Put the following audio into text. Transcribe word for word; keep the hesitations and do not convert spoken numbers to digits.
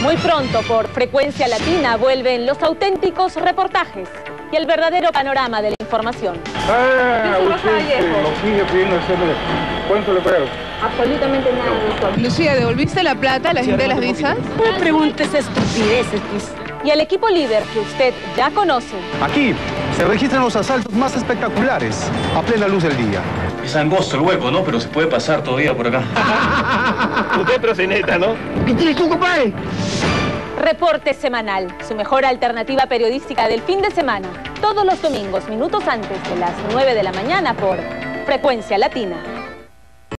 Muy pronto, por Frecuencia Latina, vuelven los auténticos reportajes y el verdadero panorama de la información. Ah, usted nos sigue pidiendo hacerle... ¿Cuánto le pagaron? Absolutamente nada, doctor. Lucía, ¿devolviste la plata a la gente de las visas? No me preguntes estupideces, pues. Y al equipo líder que usted ya conoce. Aquí se registran los asaltos más espectaculares, a plena luz del día. Es angosto el hueco, ¿no? Pero se puede pasar todavía por acá. Usted proceneta, ¿no? ¿Qué tienes tú, compadre? Reporte Semanal, su mejor alternativa periodística del fin de semana. Todos los domingos, minutos antes de las nueve de la mañana por Frecuencia Latina.